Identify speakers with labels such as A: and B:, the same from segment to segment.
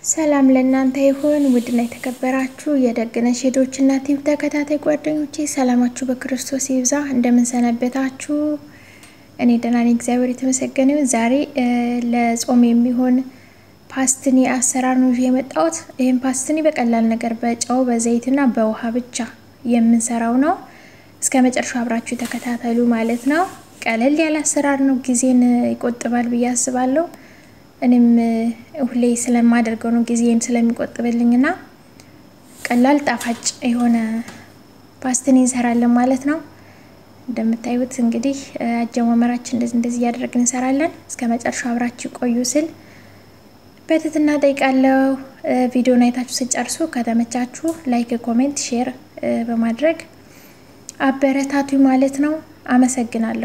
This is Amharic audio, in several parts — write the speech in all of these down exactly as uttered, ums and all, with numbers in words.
A: ሰላም ለእናንተ ይሁን ውድና የተከበራችሁ የደግነሽ ሄዶችና ቲቪ ተከታታይ ጓደኞቼ ሰላማችሁ በክርስቶስ ይብዛ እንደምን ሰነበታችሁ እኔ ደህና ነኝ እግዚአብሔር የተመሰገነ ይሁን ዛሬ ለጾም የሚሆን ፓስትኒ አሰራር ነው የመጣሁት ይሄን ፓስትኒ በቀላል ነገር በጨው በዘይትና በውሃ ብቻ የምንሰራው ነው እስከ መጨረሻው አብራችሁ ተከታተሉ ማለት ነው ቀለል ያለ አሰራር ነው ጊዜን ይቆጥባል ብዬ አስባለሁ እኔም ሁሌ ስለማደርገው ነው ጊዜን ስለሚቆጥብልኝና ቀላል ጣፋጭ የሆነ ፓስትኒ እንሰራለን ማለት ነው እንደምታዩት እንግዲህ አጀማመራችን እንደዚህ እንደዚህ ያደረግን እንሰራለን እስከ መጨረሻው አብራችሁ ቆዩ ስል በትህትና ጠይቃለሁ ቪዲዮውን አይታችሁ ሲጨርሱ ከተመቻችሁ ላይክ ኮሜንት ሼር በማድረግ አበረታቱ ማለት ነው አመሰግናለሁ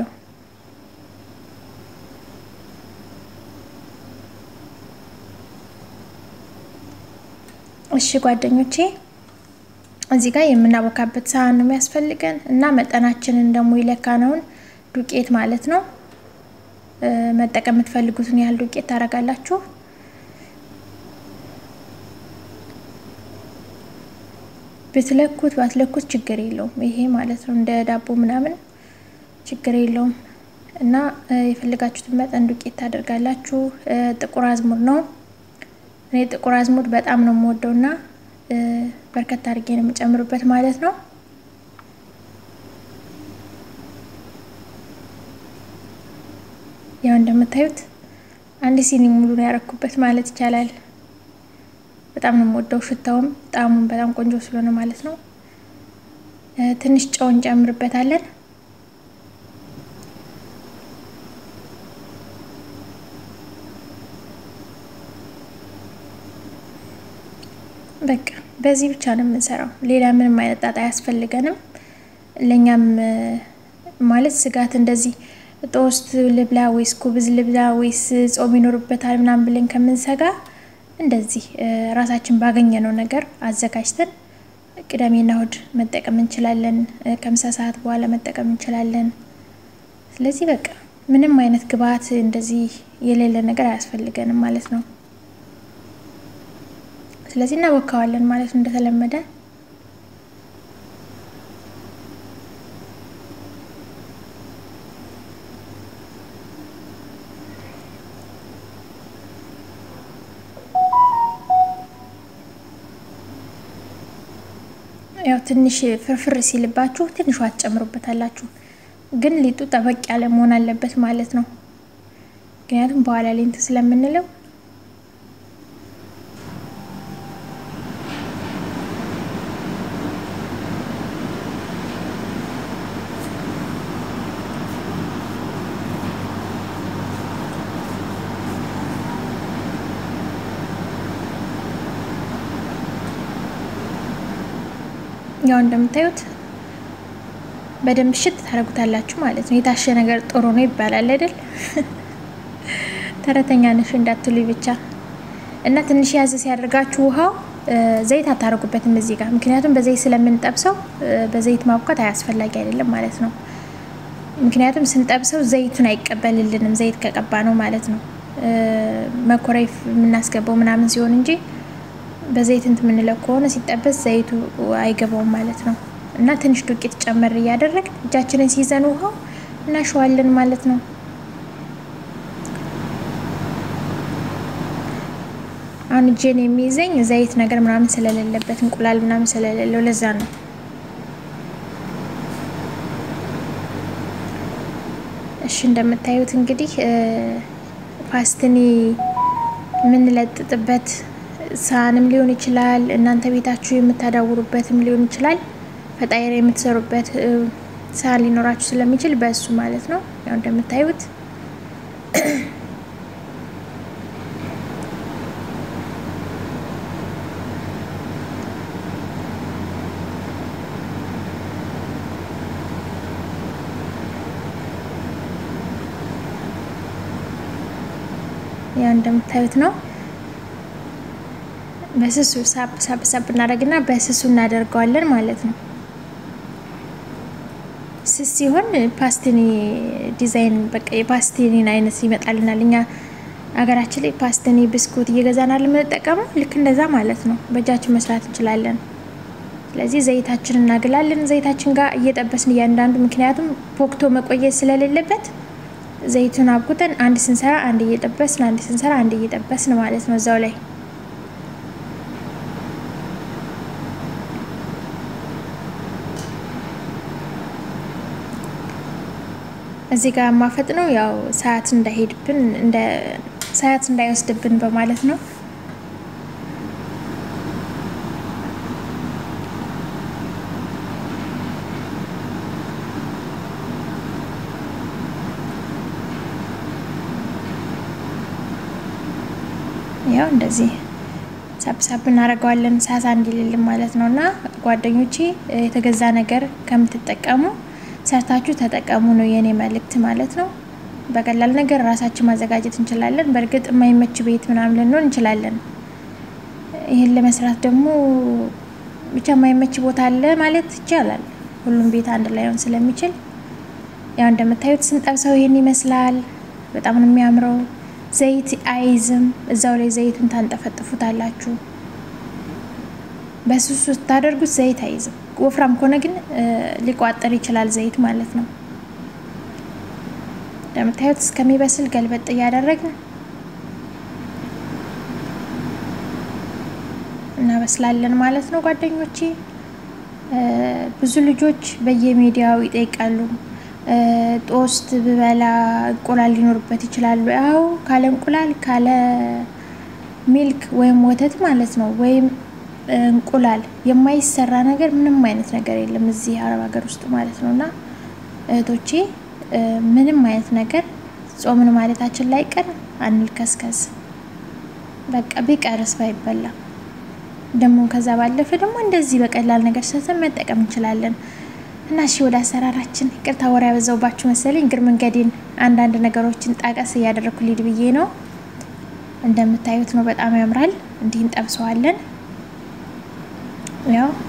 A: እሺ ጓደኞቼ እዚህ ጋር የምናቦካበት ሳህን ነው የሚያስፈልገን እና መጠናችንን ደግሞ ይለካነውን ዱቄት ማለት ነው መጠቀም የምትፈልጉትን ያህል ዱቄት ታረጋላችሁ በትለኩት ባትለኩት ችግር የለውም ይሄ ማለት ነው እንደ ዳቦ ምናምን ችግር የለውም እና የፈልጋችሁትን መጠን ዱቄት ታደርጋላችሁ ጥቁር አዝሙድ ነው እኔ ጥቁር አዝሙድ በጣም ነው የምወደውና በርከት አድርጌ ነው የምጨምርበት ማለት ነው ያው እንደምታዩት አንድ ሲኒ ሙሉ ነው ያረኩበት ማለት ይቻላል በጣም ነው የምወደው ሽታውም ጣሙም በጣም ቆንጆ ስለሆነ ማለት ነው ትንሽ ጨው እንጨምርበታለን በቃ በዚህ ብቻ ነው የምንሰራው ሌላ ምንም አይነት ጣጣ ያስፈልገንም ለኛም ማለት ስጋት እንደዚህ ጦስት ልብላ ወይስ ኩብዝ ልብላ ወይስ ጾም ይኖርበታል ምናምን ብለን ከመንሰጋ እንደዚህ ራሳችን ባገኘነው ነገር አዘጋጅተን ቅዳሜና እሁድ መጠቀም እንችላለን ከምሳ ሰዓት በኋላ መጠቀም እንችላለን ስለዚህ በቃ ምንም አይነት ግብአት እንደዚህ የሌለ ነገር አያስፈልገንም ማለት ነው ስለዚህ እናቦካዋለን ማለት እንደተለመደ ያው ትንሽ ፍርፍር ሲልባችሁ ትንሽ ውሃ ጨምሩበታላችሁ ግን ሊጡ ጠበቅ ያለ መሆን አለበት ማለት ነው ምክንያቱም በኋላ ላይ እንት ስለምንለው ያው እንደምታዩት በደንብ ሽት ታረጉታላችሁ ማለት ነው የታሸ ነገር ጥሩ ነው ይባላል አይደል ተረተኛ ነሽ እንዳትሉ ብቻ እና ትንሽ ያዘ ሲያደርጋችሁ ውሃው ዘይት አታረጉበትም እዚህ ጋር ምክንያቱም በዘይት ስለምንጠብሰው በዘይት ማብካት አያስፈልግ አይደለም ማለት ነው ምክንያቱም ስንጠብሰው ዘይቱን አይቀበልልንም ዘይት ከቀባ ነው ማለት ነው መኮረፍ ምናስገባው ምናምን ሲሆን እንጂ በዘይት እንት ምንለው ከሆነ ሲጠበስ ዘይቱ አይገባውም ማለት ነው እና ትንሽ ዱቄት ጨመር ያደረግ እጃችንን ሲዘን ውሃው እናሽዋለን ማለት ነው አሁን እጄን የሚይዘኝ ዘይት ነገር ምናምን ስለሌለበት እንቁላል ምናምን ስለሌለው ለዛ ነው እሺ እንደምታዩት እንግዲህ ፓስትኒ ምን ለጥጥበት ሳንም ሊሆን ይችላል እናንተ ቤታችሁ የምታዳውሩበትም ሊሆን ይችላል ፈጣይራ የምትሰሩበት ሳን ሊኖራችሁ ስለሚችል በእሱ ማለት ነው ያው እንደምታዩት ያው እንደምታዩት ነው በስሱ ሳብ ሳብ ሳብ እናደርግና በስሱ እናደርጋለን ማለት ነው ስስ ሲሆን ፓስትኒ ዲዛይን በቃ የፓስትኒን አይነት ይመጣልናልኛ አገራችን ላይ ፓስትኒ ብስኩት እየገዛናል የምንጠቀመው ልክ እንደዛ ማለት ነው በእጃችን መስራት እንችላለን ስለዚህ ዘይታችንን እናግላለን ዘይታችን ጋር እየጠበስን ያንዳንዱ ምክንያቱም ፖክቶ መቆየት ስለሌለበት ዘይቱን አብኩተን አንድ ስንሰራ አንድ እየጠበስን አንድ ስንሰራ አንድ እየጠበስን ማለት ነው እዛው ላይ እዚህ ጋር ማፈጥነው ያው ሰዓት እንዳይሄድብን እንደ ሰዓት እንዳይወስድብን በማለት ነው ያው እንደዚህ ሳብሳብ እናረጋዋለን ሳሳ እንዲልልን ማለት ነውና ጓደኞቼ የተገዛ ነገር ከምትጠቀሙ ሰርታችሁ ተጠቀሙ ነው የኔ መልእክት ማለት ነው በቀላል ነገር ራሳችን ማዘጋጀት እንችላለን በርግጥ የማይመች ቤት ምናምን ልንሆን እንችላለን ይሄን ለመስራት ደግሞ ብቻ የማይመች ቦታ አለ ማለት ይቻላል ሁሉም ቤት አንድ ላይ ሆን ስለሚችል ያው እንደምታዩት ስንጠብሰው ይሄን ይመስላል በጣም ነው የሚያምረው ዘይት አይዝም እዛው ላይ ዘይቱን ታንጠፈጥፉታላችሁ በሱሱ ታደርጉት ዘይት አይዝም ወፍራም ከሆነ ግን ሊቋጠር ይችላል ዘይት ማለት ነው እንደምታዩት እስከሚበስል ገልበጥ ያደረግን እናበስላለን ማለት ነው ጓደኞቼ ብዙ ልጆች በየሚዲያው ይጠይቃሉ ጦስት በበላ እንቁላል ሊኖርበት ይችላል አው ካለ እንቁላል ካለ ሚልክ ወይም ወተት ማለት ነው ወይም እንቁላል የማይሰራ ነገር ምንም አይነት ነገር የለም እዚህ አረብ ሀገር ውስጥ ማለት ነውና እህቶቼ ምንም አይነት ነገር ጾምን ማለታችን ላይ ቀር አንልከስከስ በቃ ቢቀርስ ባይበላ ደሞ ከዛ ባለፈ ደሞ እንደዚህ በቀላል ነገር ሰርተን መጠቀም እንችላለን እና እሺ ወደ አሰራራችን ይቅርታ ወሬ ያበዛውባችሁ መሰለኝ ግር መንገዴን አንድ አንድ ነገሮችን ጣቀስ ያደረኩ ሊድ ብዬ ነው እንደምታዩት ነው በጣም ያምራል እንዲህ እንጠብሰዋለን ያው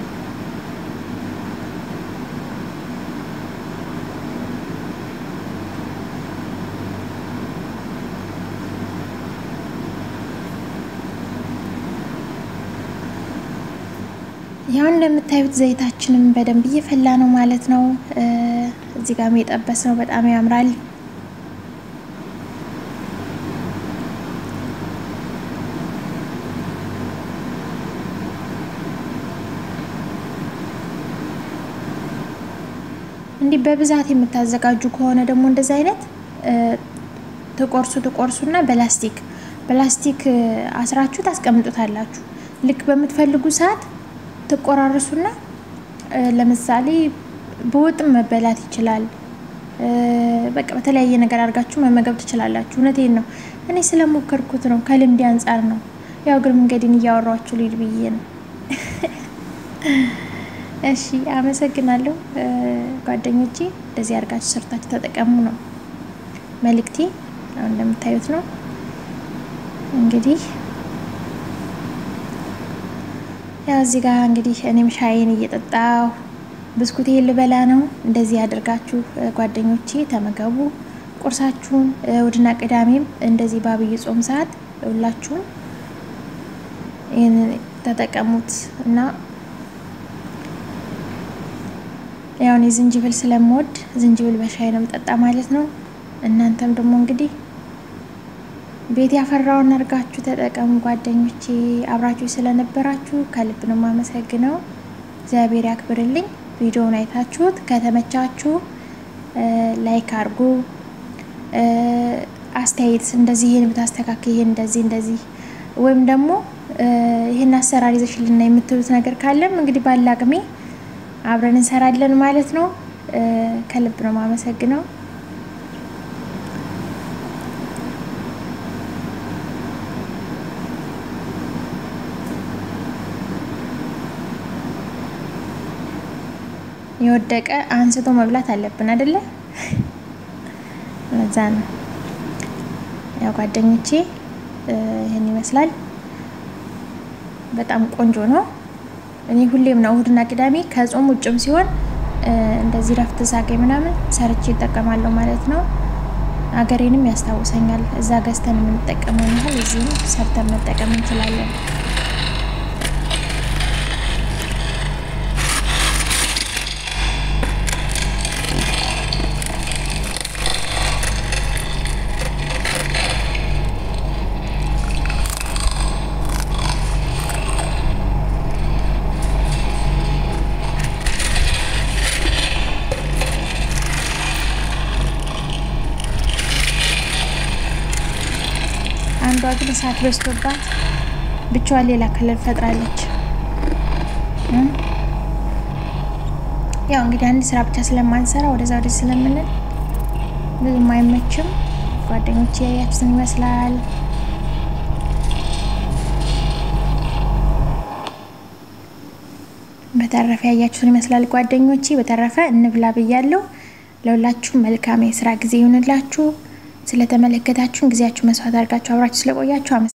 A: ያው እንደምታዩት ዘይታችንን በደንብ እየፈላ ነው ማለት ነው እዚህ ጋር የጠበስነው በጣም ያምራል እንዲ በብዛት የምታዘጋጁ ከሆነ ደግሞ እንደዛ አይነት ተቆርሱ ተቆርሱና በላስቲክ በላስቲክ አስራችሁ ታስቀምጡታላችሁ ልክ በመትፈልጉ ሰዓት ተቆራርሱና ለምሳሌ በወጥም መበላት ይችላል በቃ በተለያየ ነገር አርጋችሁ መመገብ ትችላላችሁ እነቴን ነው እኔ ስለሞከርኩት ነው ከልምድ አንፃር ነው ያው ግር መንገዴን ያወራችሁ ሊድ ብዬ ነው እሺ አመሰግናለሁ ጓደኞቼ እንደዚህ አርጋችሁ ሰርታችሁ ተጠቀሙ ነው መልእክቴ አሁን እንደምታዩት ነው እንግዲህ ያው እዚህ ጋር እንግዲህ እኔም ሻይን እየጠጣው ብስኩት ልበላ ነው እንደዚህ አድርጋችሁ ጓደኞቼ ተመገቡ ቁርሳችሁን ወድና ቅዳሜም እንደዚህ ባብይ ጾም ሰዓት ሁላችሁም ይሄን ተጠቀሙት እና ያው እኔ ዝንጅብል ስለምወድ ዝንጅብል በሻይ ነው መጠጣ ማለት ነው እናንተም ደግሞ እንግዲህ ቤት ያፈራውን አርጋችሁ ተጠቀሙ ጓደኞቼ አብራችሁ ስለነበራችሁ ከልብ ነው ማመሰግነው እግዚአብሔር ያክብርልኝ ቪዲዮውን አይታችሁት ከተመቻችሁ ላይክ አርጉ አስተያየት እንደዚህ ይሄን ብታስተካክሉ ይሄን እንደዚህ እንደዚህ ወይም ደግሞ ይሄን አሰራር ይዘሽልና የምትሉት ነገር ካለም እንግዲህ ባላቅሜ አብረን እንሰራለን ማለት ነው ከልብ ነው ማመሰግነው ይወደቀ አንስቶ መብላት አለብን አይደለ ለዛን ያው ጓደኞቼ ይሄን ይመስላል በጣም ቆንጆ ነው እኔ ሁሌም ነው እሁድና ቅዳሜ ከጾም ውጭም ሲሆን እንደዚህ ረፍት ሳቀይ ምናምን ሰርቼ ተጠቀማለሁ ማለት ነው አገሬንም ያስታውሰኛል እዛ ገዝተን የምንጠቀመው ነው እዚህ ሰርተን መጠቀም እንችላለን አንዷ ግን ሳት በስቶባት ብቻዋን ሌላ ከለር ፈጥራለች ያው እንግዲህ አንድ ስራ ብቻ ስለማንሰራ ወደዛ ወደ ስለምንል ብዙም አይመችም ጓደኞቼ ያያችሁን ይመስላል በተረፈ ያያችሁን ይመስላል ጓደኞቼ በተረፈ እንብላ በያለው ለሁላችሁ መልካም የስራ ጊዜ ይሁንላችሁ ስለተመለከታችሁ ግዚያችሁ መስዋዕት አድርጋችሁ አብራችሁ ስለቆያችሁ